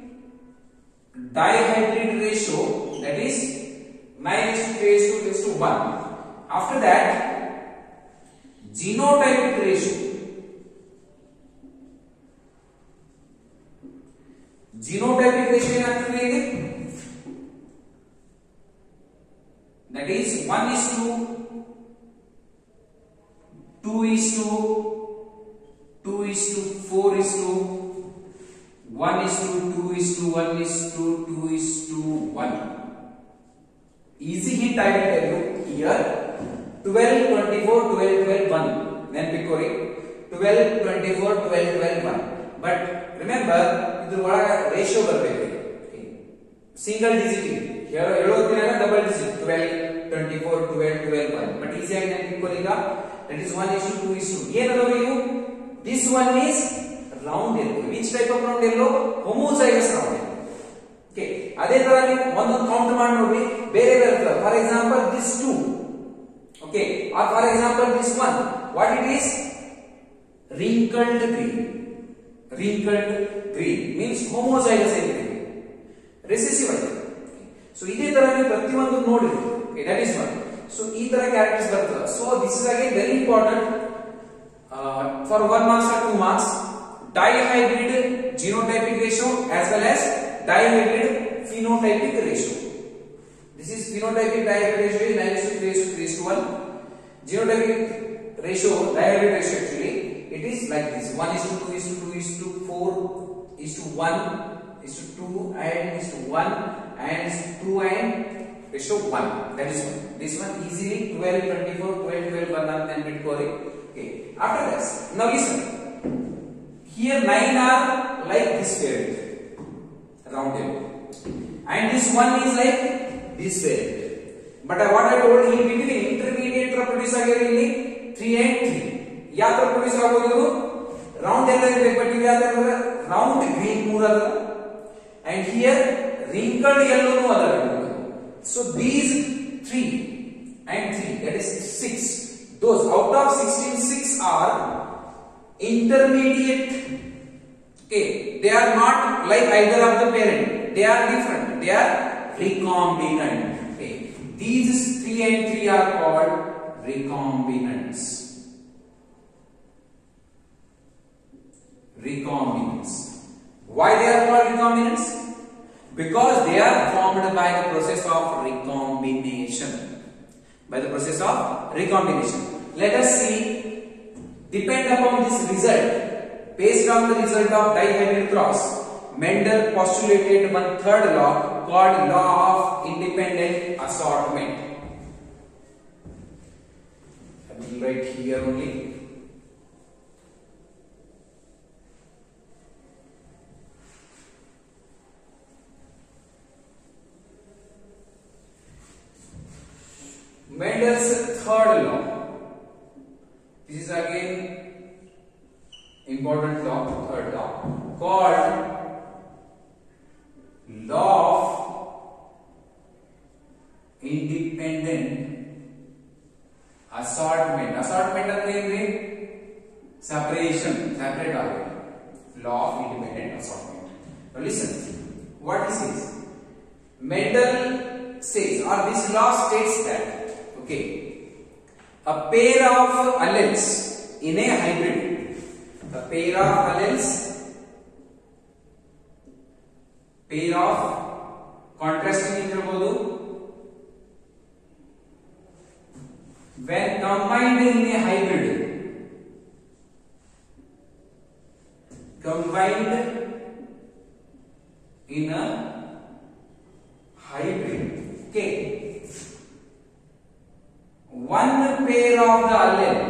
dihybrid ratio, that is nine is to three is to is to one. After that, genotypic ratio. Genotypic ratio ಏನಾಗ್ತದೆ ಇಲ್ಲಿ? That is one is to two is to two is to four is to one is to two is to one is to two is to one. Easy hint I will tell you here. twelve, twenty-four, twelve, twelve, one. Then pick it. twelve, twenty-four, twelve, twelve, one. But remember, this ratio ಬರಬೇಕು. Single digit. Here ಹೇಳೋದಿಲ್ಲ double digit. twelve, twenty-four, twelve, twelve, one. But easy ಆಗಿ ನೆನಪಿಟ್ಕೊಳ್ಳಿ ಈಗ. That is one is to two is to. ಏನದವ ಇವು? This one is round yellow. Which type of round yellow? Homozygous round yellow. Okay. ಅದೇ ತರ ನೀವು ಒಂದೊಂದು count ಮಾಡಿ ನೋಡಿ ಬೇರೆ ಬೇರೆ ತರ. For example, this two. Okay. Or for example, this one. What it is? Wrinkled green. Wrinkled green means homozygous entity. Recessive ಆಗಿದೆ. So ಇದೇ ತರ ನೀವು ಪ್ರತಿಯೊಂದು ನೋಡಿರಿ. Okay, that is one. So ಈ ತರ ಕ್ಯಾರೆಕ್ಟರ್ಸ್ ಬರ್ತದೆ. So this is again very important uh, for one marks or two marks. Dihybrid genotypic ratio as well as dihybrid phenotypic ratio. This is phenotypic dihybrid ratio is nine is to three is to three is to one. Genotypic ratio, dihybrid ratio actually, it is like this. one is to two is to two is to four is to one is to two and is to one and is to two and ratio one. That is one. This one easily twelve, twenty-four, twelve, twelve, one and then bit core. Okay. After this, now listen. Here nine are like this parent, round yellow, and this one is like this parent. But what I told you in between intermediate produce agere illi three and three. Yatra produce agodu round yellow irbe, but idu yatra round green moor ada, and here wrinkled yellow no ada. So these three and three, that is six. Those out of sixteen, six are intermediate. Okay, they are not like either of the parent. They are different. They are recombinant. Okay, these three and three are called recombinants. Recombinants. Why they are called recombinants? Because they are formed by the process of recombination. By the process of recombination. Let us see. Depend upon this result. Based on the result of dihybrid cross, Mendel postulated one third law called law of independent assortment. I will write here only. Mendel's third law. This is again important law, third law, called law of independent assortment. Assortment ಅಂದ್ರೆ separation, separate ಆಗಿದೆ. Law of independent assortment. Now listen, what he says. Mendel says, or this law states that, okay, a pair of alleles in a hybrid, a pair of alleles, pair of contrasting intervolu, when combined in a hybrid, combined in a hybrid, okay, one pair of the allele,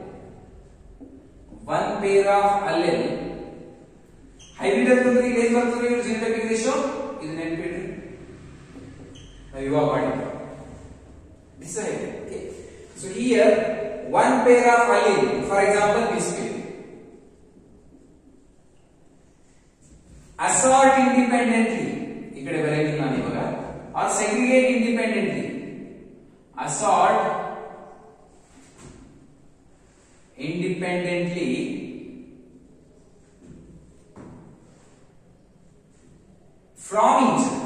one pair of allele, hybrid ಅಂತಂದ್ರೆ ಈಗ ಏನು ಬರ್ತದೆ genotypic ratio ಇದು ನೆನಪಿಡ್ರಿ ನಾವು ಇವಾಗ ಮಾಡಿದ್ವಿ this is it. Okay, so here one pair of allele, for example this pair, assort independently, ಈ ಕಡೆ ಬರೆಯಲಿಲ್ಲ ನಾನು ಇವಾಗ, or segregate independently, assort independently from each other,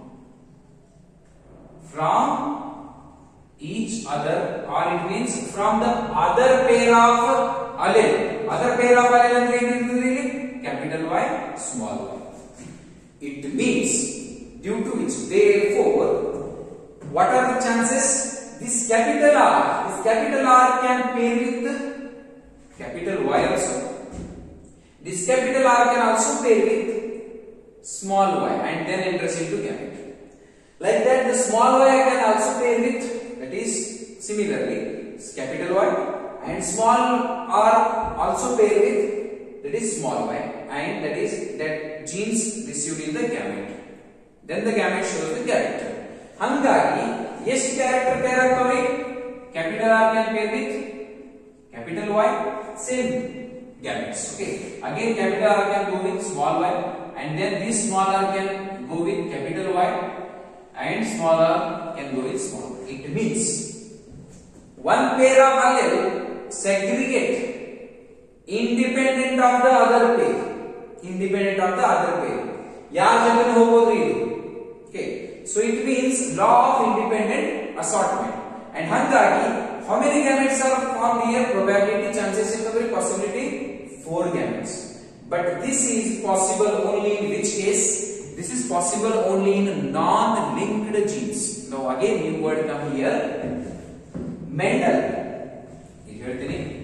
from each other, or it means from the other pair of allele. Other pair of allele ಅಂದ್ರೆ ಏನಿರ್ತದೆ ಇಲ್ಲಿ? Capital Y, small y. It means due to which, therefore, what are the chances? This capital R, this capital R can pair with capital Y also. This capital R can also pair with small y and then enters into gamete. Like that, the small y can also pair with, that is similarly capital Y, and small r also pair with, that is small y, and that is that genes received in the gamete. Then the gamete shows the character. Hangagi ಎಷ್ಟು character pair ಆಗ್ತವೆ? Capital R can pair with capital Y, same gametes. Okay, again capital R can go with small y, and then this small r can go with capital Y, and small r can go with small y. It means one pair of allele segregate independent of the other pair, independent of the other pair. ಯಾರ ಜೊತೆ ಹೋಗೋದ್ರಿ ಇದು? Okay, so it means law of independent assortment. And hangagi how many gametes are formed here? Probability, chances, and possibility, four gametes. But this is possible only in which case? This is possible only in non-linked genes. Now again new word come here. Mendel, you heard the name?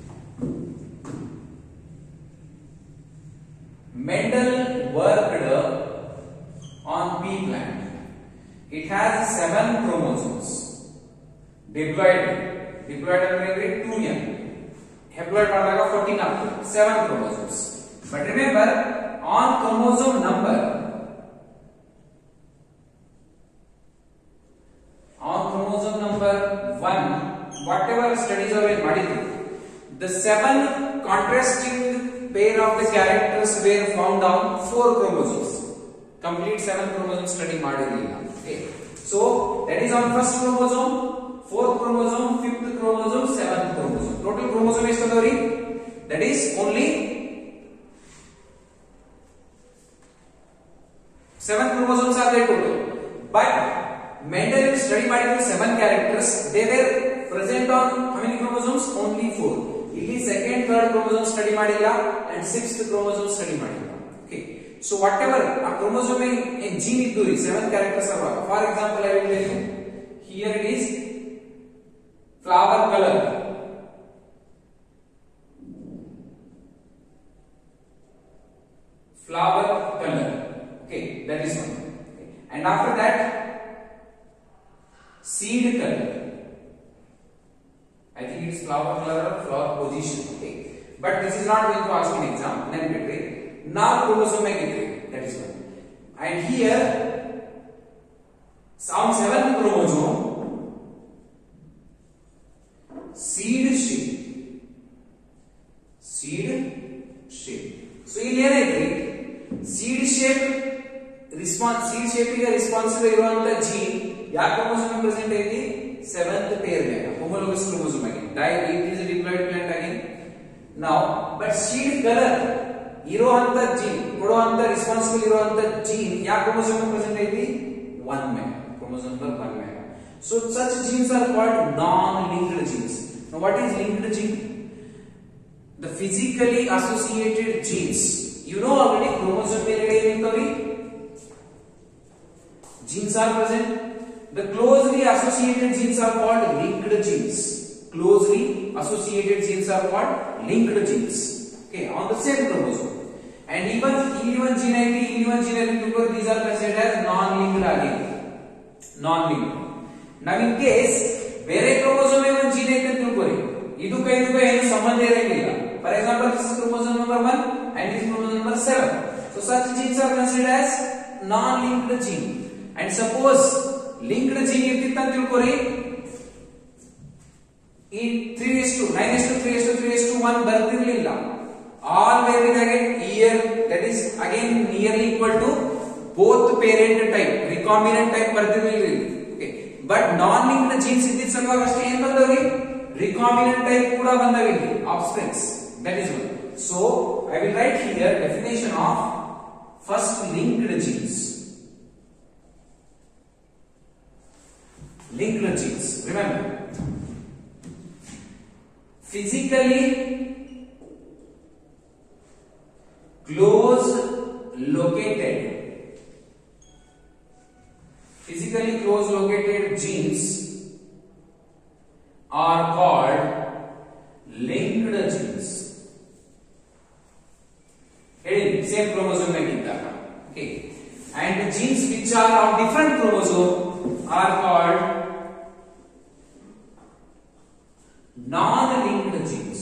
Mendel worked on pea plant. It has seven chromosomes. Diploid, diploid ಅಂದ್ರೆ two n. Haploid ಮಾಡಿದಾಗ fourteen ಆಗ್ತದೆ, seven chromosomes. But remember, on chromosome number, on chromosome number one, whatever studies are ಮಾಡಿದ್ರು, the seven contrasting pair of the characters were found on four chromosomes. Complete seven chromosomes study ಮಾಡಿರಲಿಲ್ಲ. Okay, so that is on first chromosome, fourth chromosome, fifth chromosome, seventh chromosome. Total chromosome ಎಷ್ಟು ಅದಾವ್ರಿ? That is only seven chromosomes are there total. But Mendel study ಮಾಡಿದ seven characters, they were present on how many chromosomes? Only four. ಇಲ್ಲಿ second, third chromosome study ಮಾಡಿಲ್ಲ and sixth chromosome study ಮಾಡಿಲ್ಲ. Okay, so whatever a chromosome in gene ಇದ್ದು ರೀ seven characters are. For example, I will tell you here it is flower color, flower color. that is one. Okay. And after that, seed color. I think it is flower color or flower position. Okay, but this is not going to ask in exam. Then now chromosome that is one. And here, on seventh chromosome, seed shape. Seed shape. So in here, seed shape response. Seed shape is responsible for the gene. Ya chromosome present is seventh pair. Homologous chromosome again. It is a diploid plant again. Now, but seed color. ಇರುವಂತ gene ಕೊಡುವಂತ responsible ಇರುವಂತ gene ಯಾವ chromosome present ಐತಿ one mega chromosome number one mega so such genes are called non linked genes. Now what is linked gene? The physically associated genes. You know already chromosome ಮೇಲ್ಗಡೆ ಏನಿರ್ತಾವೆ genes are present. The closely associated genes are called linked genes. Closely associated genes are called linked genes. Okay, on the same chromosome. And even even gene I P, even gene I P, these are considered as non-linked again. Non-linked. Now in case ಬೇರೆ chromosome one gene ಐತೆ ಅಂತ ತಿಳ್ಕೊಳ್ಳಿ, ಇದಕ್ಕೆ ಇದಕ್ಕೆ ಏನು ಸಂಬಂಧ ಇರಂಗಿಲ್ಲ. For example, this is chromosome number one and this is chromosome number seven. So such genes are considered as non-linked gene. And suppose linked gene ಇರ್ತಿತ್ತು ಅಂತ ತಿಳ್ಕೊಳ್ಳಿ, ಈ three is to nine is to three is to three is to one ಬರ್ತಿರ್ಲಿಲ್ಲ. All were in again year, that is again nearly equal to both parent type, recombinant type ಬರ್ತಿರ್ಲಿಲ್ಲ. Okay, but non-linked genes ಇದ್ದಿದ್ದ ಸಲುವಾಗ ಅಷ್ಟೇ ಏನು ಬಂದವ್ರಿ, recombinant type ಕೂಡ ಬಂದವೆ ಇಲ್ಲಿ offsprings. That is one. So I will write here definition of first linked genes. Linked genes, remember, physically close located physically close located genes are called linked genes. Hey, same chromosome mein iddaka. Okay, and the genes which are of different chromosome are called non-linked genes.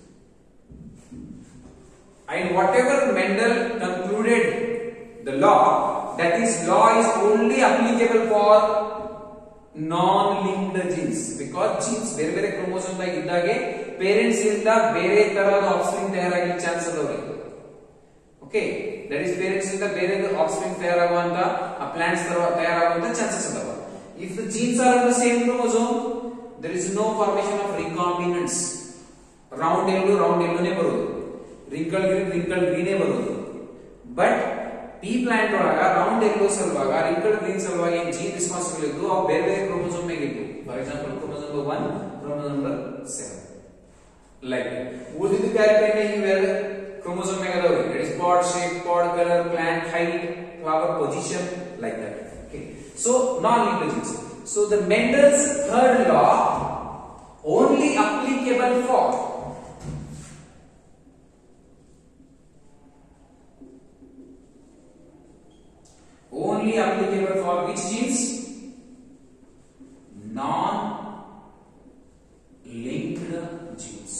And whatever Mendel concluded the law, that is law is only applicable for non-linked genes, because genes ಬೇರೆ ಬೇರೆ chromosome ದಾಗ ಇದ್ದಾಗೆ parents ಇಂದ ಬೇರೆ ತರಹದ offspring ತಯಾರಾಗಲಿಕ್ಕೆ chance ಅದಾವೆ. Okay, that is parents ಇಂದ ಬೇರೆ ಆಫ್ಸ್ಪ್ರಿಂಗ್ ತಯಾರಾಗುವಂತ ಆ ಪ್ಲಾಂಟ್ಸ್ ತಯಾರಾಗುವಂತ ಚಾನ್ಸಸ್ ಅದಾವ. If the genes are on the same chromosome, there is no formation of recombinants. round yellow round yellow ನೇ ಬರೋದು, wrinkle green wrinkle green ಬರೋದು. ಬಟ್ ಪಿ ಪ್ಲಾಂಟ್ ಒಳಗ ರೌಂಡ್ ಯೆಲ್ಲೋ ಸಲುವಾಗ wrinkle green ಸಲುವಾಗಿ ಏನು gene responsible ಇದ್ದು ಅವು ಬೇರೆ ಬೇರೆ ಕ್ರೋಮೋಸೋಮ್ ಮೇಲೆ ಇತ್ತು. For example chromosome number one, chromosome number seven. Like ಉಳಿದಿದ್ದ ಕ್ಯಾರೆಕ್ಟರ್ ಇವೆರಡು ಕ್ರೋಮೋಸೋಮ್ ಮೇಲೆ ಅದಾವೆ. It is pod shape, pod colour, plant height, flower position, like that. Okay, so non linked genes. So the Mendel's third law only applicable for only applicable for which genes? Non-linked genes.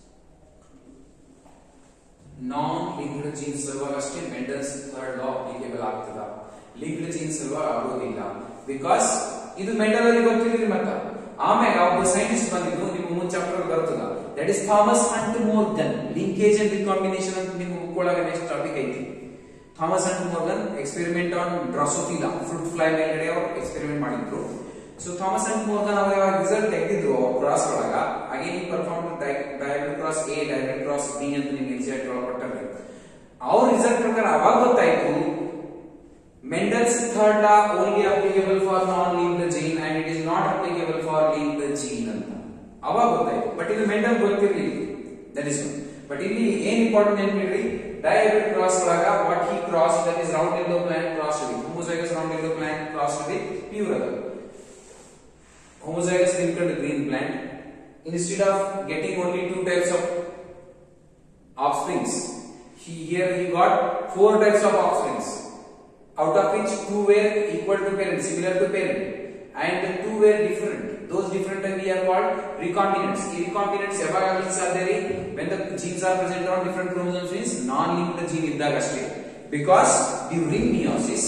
Non-linked genes ಸಲುವಾಗಿ ಅಷ್ಟೇ Mendel's third law applicable ಆಗ್ತದ. Linked genes ಸಲುವಾಗಿ ಆಗೋದಿಲ್ಲ. Because ಇದು Mendel ಅವರಿಗೆ ಗೊತ್ತಿರಲಿಲ್ಲ. ಮತ್ತ ಆಮೇಲೆ ಒಬ್ಬ ಸೈಂಟಿಸ್ಟ್ ಬಂದಿದ್ದು ನಿಮ್ಮ ಮುಂಚೆ ಚಾಪ್ಟರ್ ಬರ್ತದ, that is Thomas Hunt Morgan. Linkage and recombination ಅಂತ ನಿಮ್ಮ ಬುಕ್ ಒಳಗೆ ನೆಕ್ಸ್ಟ್ ಟಾಪಿಕ್ ಐತಿ. Thomas Hunt Morgan experiment on Drosophila fruit fly ಮೇಲ್ಗಡೆ ಅವರು ಎಕ್ಸ್ಪೆರಿಮೆಂಟ್ ಮಾಡಿದ್ರು. ಸೊ ಥಾಮಸ್ ಹಂಟ್ ಮೋರ್ಗನ್ ಅವರ ರಿಸಲ್ಟ್ ತೆಗೆದಿದ್ರು ಅವ್ರ ಕ್ರಾಸ್ ಒಳಗ. Again perform diagonal cross A, diagonal cross B ಅಂತ ನಿಮ್ಗೆ ಎನ್ಸಿಆರ್ಟಿ ಒಳಗೆ ಕೊಟ್ಟರೆ ಅವ್ರ ರಿಸಲ್ಟ್ ಪ್ರಕಾರ ಅವಾಗ ಗೊತ್ತಾಯ್ತು Mendel's third law only applicable for non-linked gene and it is not applicable for linked gene ಅಂತ ಅವಾಗ ಗೊತ್ತಾಯ್ತು. ಬಟ್ ಇದು ಮೆಂಡಲ್ ಗೊತ್ತಿರಲಿಲ್ಲ. ದಟ್ ಇಸ್ ಬಟ್ ಇಲ್ಲಿ ಏನ್ ಇಂಪಾರ್ಟೆಂಟ್ ನೆನಪಿಡ್ರಿ, ಡಯಾಗ್ನಲ್ ಕ್ರಾಸ್ ಒಳಗ what he cross, that is round yellow plant cross with homozygous round yellow plant cross with pure other homozygous wrinkled green plant. Instead of getting only two types of offsprings, he here he got four types of offsprings. out of which two were equal to parent, similar to parent, and two were different. Those different we are called recombinants. ಈ recombinants ಯಾವಾಗ ಆಗಲಿಕ್ಕೆ ಸಾಧ್ಯ ರೀ? When the genes are present on different chromosomes means non-linked gene ಇದ್ದಾಗ ಅಷ್ಟೇ. Because during meiosis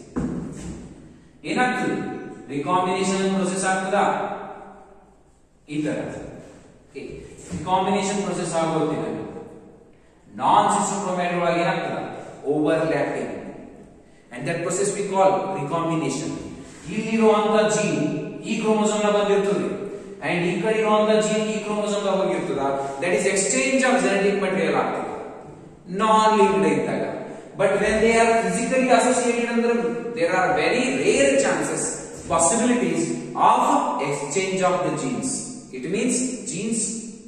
ಏನಾಗ್ತದೆ? recombination process ಆಗ್ತದಾ? ಈ ತರ recombination process ಆಗೋದಿಲ್ಲ. non-sister chromate ಒಳಗೆ ಏನಾಗ್ತದ? overlapping, and that process we call recombination. ಇಲ್ಲಿರುವಂತ ಜೀನ್ ಈ ಕ್ರೋಮೋಸೋಮ್ ನ ಬಂದಿರ್ತದೆ and ಈ ಕಡೆ ಇರುವಂತ ಜೀನ್ ಈ ಕ್ರೋಮೋಸೋಮ್ ನ ಹೋಗಿರ್ತದ. that is exchange of genetic material ಆಗ್ತದೆ non linked ಇದ್ದಾಗ. but when they are physically associated ಅಂದ್ರೆ there are very rare chances, possibilities of exchange of the genes. it means genes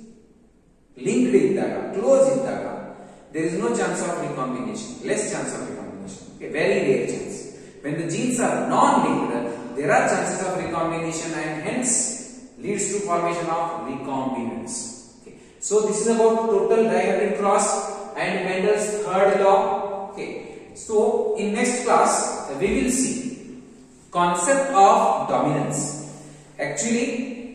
linked ಇದ್ದಾಗ, close ಇದ್ದಾಗ there is no chance of recombination, less chance of recombination, okay, very rare chance. When the genes are non-linked, there are chances of recombination and hence leads to formation of recombinants. Okay. So this is about total dihybrid cross and Mendel's third law. Okay. So in next class we will see concept of dominance. Actually,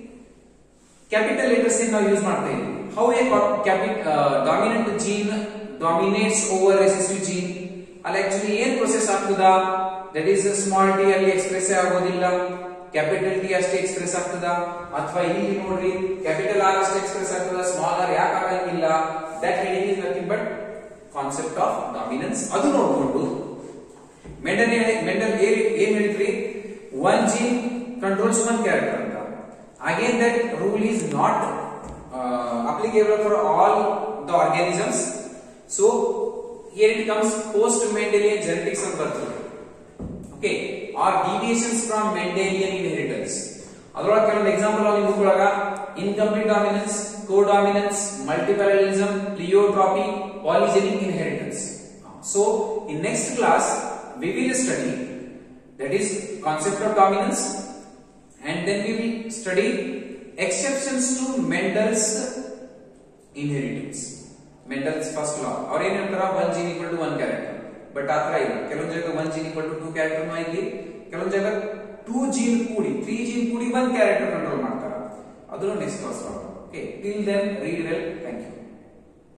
capital letters in now use ಮಾಡ್ತಾ ಇದ್ದೀವಿ. How a capital uh, dominant gene dominates over recessive gene. ಅಲ್ಲಿ actually ಏನ್ process ಆಗ್ತದಾ? that is small t ಅಲ್ಲಿ express ಆಗೋದಿಲ್ಲ, capital T ಅಷ್ಟೇ express ಆಗ್ತದ, ಅಥವಾ ಇಲ್ಲಿ ನೋಡ್ರಿ ಕ್ಯಾಪಿಟಲ್ ಆರ್ ಅಷ್ಟೇ ಎಕ್ಸ್ಪ್ರೆಸ್ ಆಗ್ತದ, ಸ್ಮಾಲ್ ಆರ್ ಯಾಕೆ ಆಗಂಗಿಲ್ಲ? That heading is nothing but concept of dominance. ಅದು ನೋಡ್ಕೊಂಡು ಮೆಂಡಲ್ ಮೆಂಡಲ್ ಏನ್ ಹೇಳಿದ್ರಿ? One gene controls one character ಅಂತ. Again that rule is not applicable for all the organisms. So here it comes post Mendelian genetics ಅಂತ ಬರ್ತದೆ. okay, or deviations from Mendelian inheritance. ಅದರೊಳಗೆ ಕೆಲವೊಂದು example ಅಲ್ಲಿ ನೋಡೋಣ. incomplete dominance, codominance, multiparallelism, pleiotropy, polygenic inheritance. So in next class we will study that is concept of dominance, and then we will study exceptions to Mendel's inheritance. Mendel's first law. ಅವ್ರು ಏನ್ ಹೇಳ್ತಾರ? one gene equal to one character. But ಆತರ ಇಲ್ಲ. ಕೆಲವೊಂದು ಜಾಗ one gene equal to two character ನೂ ಇಲ್ಲಿ, ಕೆಲವೊಂದು ಜಾಗ two gene ಕೂಡಿ three gene ಕೂಡಿ one character ಕಂಟ್ರೋಲ್ ಮಾಡ್ತಾರ. ಅದನ್ನು ನೆಕ್ಸ್ಟ್ ಕ್ಲಾಸ್ ಮಾಡೋಣ. Okay, till then read well. Thank you.